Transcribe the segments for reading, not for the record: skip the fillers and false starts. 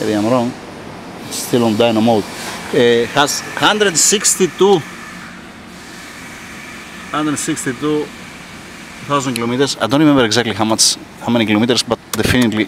maybe I'm wrong, it's still on dyno mode. Has 162,000 kilometers. I don't remember exactly how many kilometers, but definitely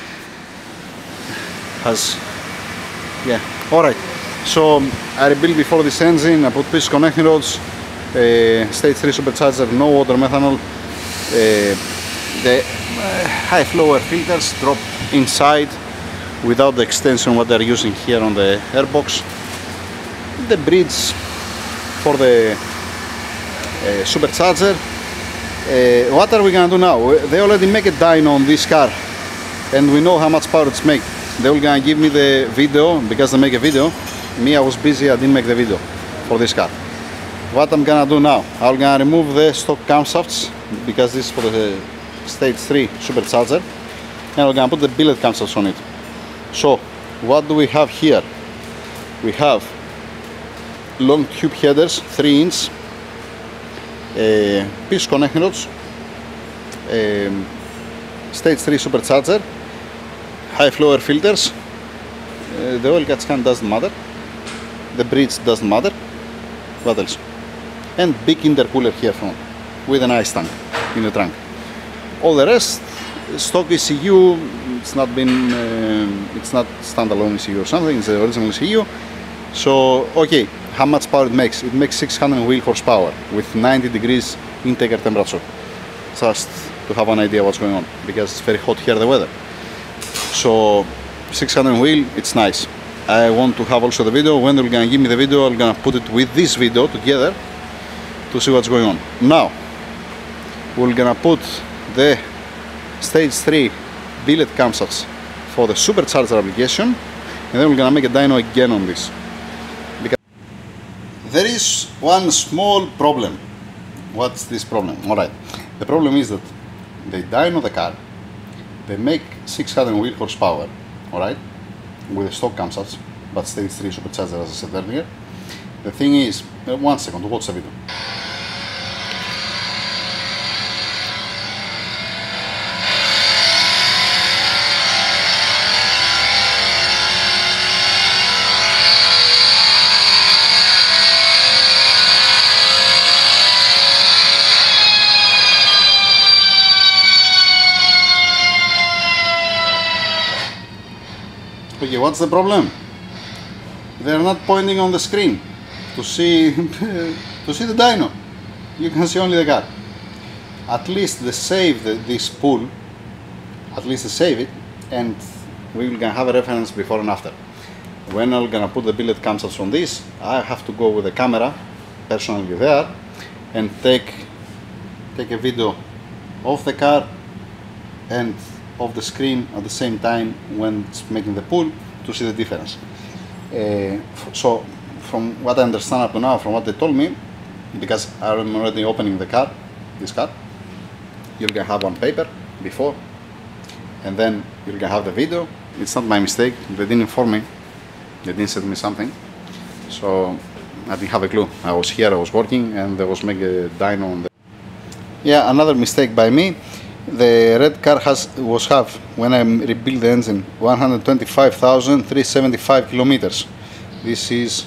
has, yeah. Alright, so I rebuilt before this engine. I put piece connecting rods, stage 3 supercharger, no water methanol. The high flow air filters drop inside without the extension what they're using here on the airbox. The bridge for the supercharger. What are we gonna do now? They already make a dyno on this car and we know how much power it's make. They will gonna give me the video because they make a video. Me, I was busy, I didn't make the video for this car. What I'm gonna do now, I'm gonna remove the stock camshafts because this is for the stage 3 supercharger, and I'm gonna put the billet camshafts on it. So what do we have here? We have long tube headers, 3-inch, piece connecting rods, stage 3 supercharger, high flow air filters, the oil catch can doesn't matter, the bridge doesn't matter, what else? And big intercooler here front with an ice tank in the trunk. All the rest, stock ECU, it's not standalone ECU or something, it's the original ECU. So, okay, how much power it makes? It makes 600 wheel horsepower with 90 degrees intake air temperature. Just to have an idea what's going on, because it's very hot here, the weather. So, 600 wheel, it's nice. I want to have also the video. When they're gonna give me the video, I'm gonna put it with this video together to see what's going on. Now, we're gonna put the stage 3 billet camshafts for the supercharger application, and then we're gonna make a dyno again on this. Because there is one small problem. What's this problem? Alright, the problem is that they dyno the car, they make 600 wheel horsepower, alright, with the stock camshafts, but stage 3 supercharger as I said earlier. The thing is, 1 second, watch the video. Okay, what's the problem? They're not pointing on the screen to see the dyno. You can see only the car. At least they save this pool. At least they save it, and we will have a reference before and after. When I'm gonna put the billet camshafts on this, I have to go with the camera personally there and take a video of the car and of the screen at the same time when it's making the pull to see the difference. So from what I understand up to now, from what they told me, because I'm already opening the car, this car, you're gonna have one paper before and then you're gonna have the video. It's not my mistake, they didn't inform me, they didn't send me something, so I didn't have a clue. I was here, I was working, and there was making a dyno on the... Yeah, another mistake by me. The red car was when I rebuilt the engine, 125,375 kilometers. This is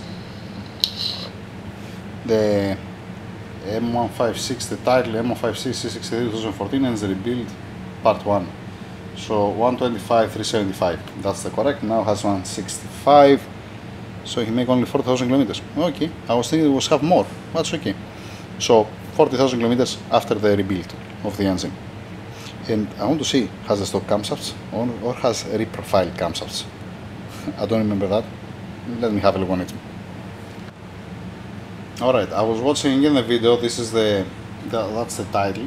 the M156, the title M156 C63 2014, and the rebuild part 1. So 125,375, that's the correct. Now has 165, so he make only 40,000 kilometers. Okay, I was thinking it was have more. That's okay. So 40,000 kilometers after the rebuild of the engine. And I want to see, has the stock camshafts or has reprofiled camshafts? I don't remember that. Let me have a look on it. Alright, I was watching again the video. This is that's the title.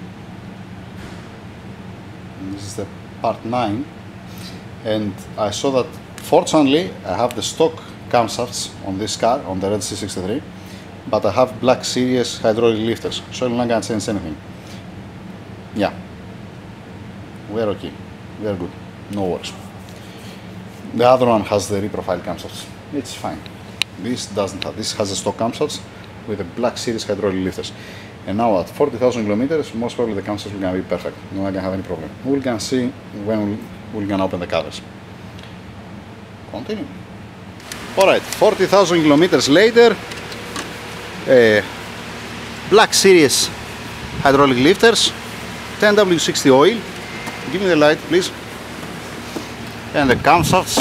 And this is the part 9. And I saw that, fortunately, I have the stock camshafts on this car, on the red C63, but I have Black Series hydraulic lifters, so I'm not gonna change anything. Yeah. We're okay, we're good, no worries. The other one has the reprofiled camshafts, it's fine. This doesn't have, this has the stock camshafts with the Black Series hydraulic lifters. And now at 40,000 kilometers, most probably the camshafts will gonna be perfect. No, I don't have any problem. We're gonna see when we're gonna open the covers. continue. Alright, 40,000 kilometers later, Black Series hydraulic lifters, 10W60 oil. Give me the light, please. And the camshafts.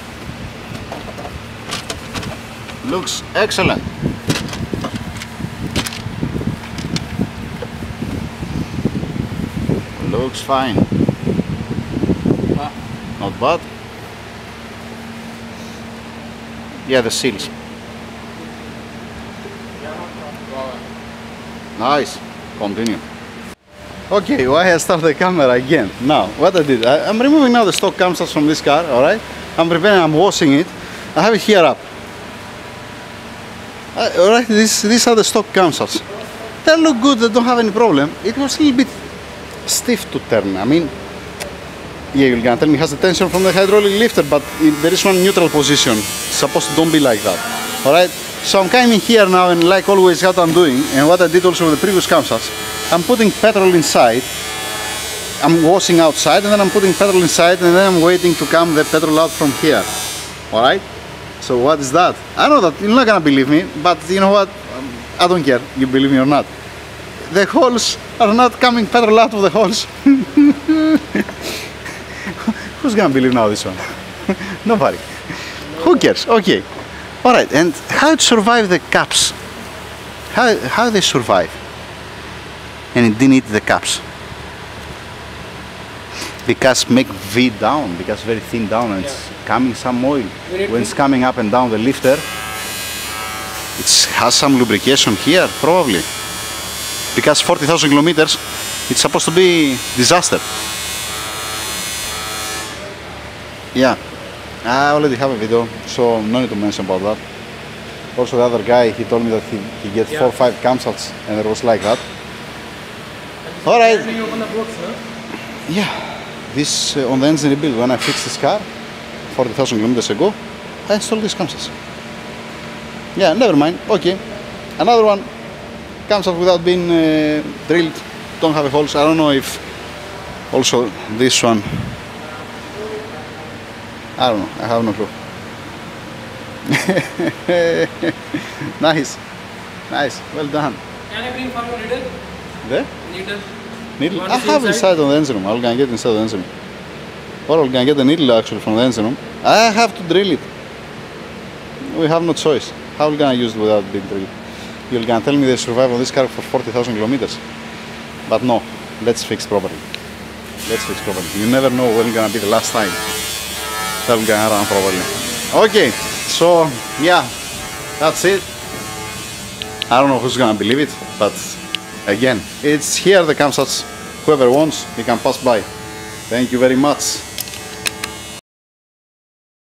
Looks excellent. Looks fine. Not bad. Yeah, the seals. Nice. Continue. Okay, why I start the camera again? Now, what I did, I'm removing now the stock camshafts from this car, alright? I'm washing it. I have it here up. Alright, these are the stock camshafts. They look good, they don't have any problem. It was a little bit stiff to turn. I mean, yeah, you're gonna tell me it has the tension from the hydraulic lifter, but there is one neutral position. It's supposed to don't be like that. Alright? So I'm coming here now, and like always what I'm doing, and what I did also with the previous camshafts, I'm putting petrol inside, I'm washing outside, and then I'm putting petrol inside, and then I'm waiting to come the petrol out from here. Alright? So what is that? I know that you're not gonna believe me, but you know what? I don't care, you believe me or not. The holes are not coming petrol out of the holes. Who's gonna believe now this one? Nobody. Who cares? Okay. Alright, and how it survive the caps? How they survive? And it didn't eat the caps. Because make V down, because very thin down, and it's coming some oil. When it's coming up and down the lifter, it has some lubrication here, probably. Because 40,000 kilometers, it's supposed to be disaster. Yeah, I already have a video, so no need to mention about that. Also the other guy, he told me that he gets 4 or 5 camshafts and it was like that. Alright. Yeah, this on the engine rebuild, when I fixed this car 40,000 kilometers ago, I installed these camshafts. Yeah, never mind, okay. Another one, camshaft without being drilled, don't have a holes. I don't know if also this one, I don't know, I have no clue. Nice, nice, well done. Can I bring for you needle? The? Needle. Needle? I have inside on the engine room. I'm gonna get inside the engine room. Or I'm gonna get the needle actually from the engine room. I have to drill it. We have no choice. How are we gonna use it without being drilled? You're gonna tell me they survive on this car for 40,000 kilometers. But no, let's fix properly. Let's fix properly. You never know when it's gonna be the last time that we're gonna run properly. Okay, so yeah, that's it. I don't know who's gonna believe it, but again, it's here the camshafts. Whoever wants, he can pass by. Thank you very much.